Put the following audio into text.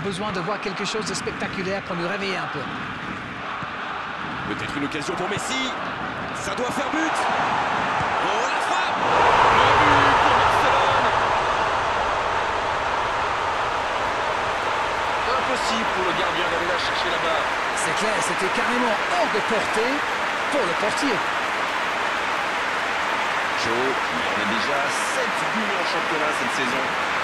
besoin de voir quelque chose de spectaculaire pour nous réveiller un peu. Peut-être une occasion pour Messi. Ça doit faire but. Oh, la frappe. Le but pour Barcelone. Impossible pour le gardien d'aller la chercher là-bas. C'est clair, c'était carrément hors de portée pour le portier. Joe, qui en a déjà 7 buts en championnat cette saison.